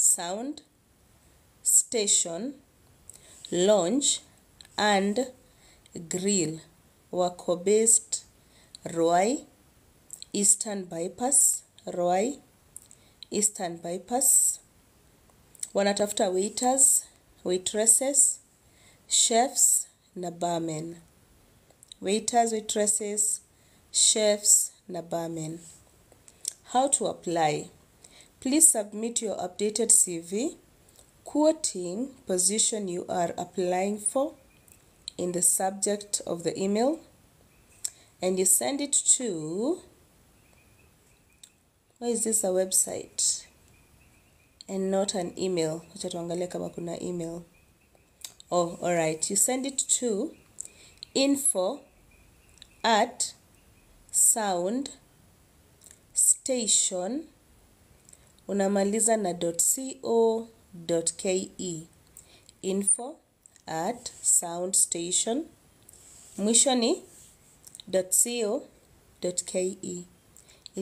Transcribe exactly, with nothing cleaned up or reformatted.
sound station lounge and grill wako based Ruai Eastern Bypass, Ruai Eastern Bypass. Wanatafuta waiters, waitresses, chefs na barmen. Waiters, waitresses, chefs na barmen. How to apply? Please submit your updated C V quoting position you are applying for in the subject of the email, and you send it to, why is this a website and not an email? Acha tuangalie kama kuna email. Oh, all right. You send it to info at sound station unamaliza na .co.ke. Info at sound station, mwisho ni .co.ke.